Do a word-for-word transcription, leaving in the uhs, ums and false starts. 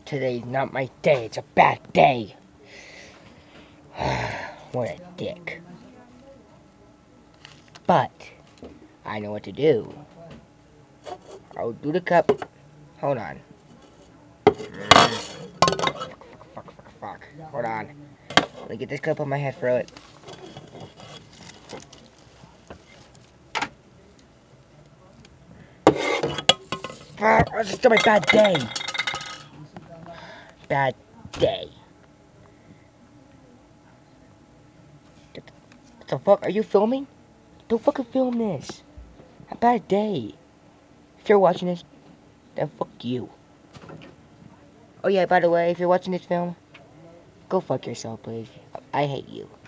Today's not my day. It's a bad day. What a dick. But I know what to do. I'll do the cup. Hold on. Fuck, fuck, fuck, fuck, fuck. Hold on. Let me get this cup on my head, throw it. Fuck, it's still my bad day. Bad day. What the fuck? Are you filming? Don't fucking film this. A bad day. If you're watching this, then fuck you. Oh yeah, by the way, if you're watching this film, go fuck yourself, please. I hate you.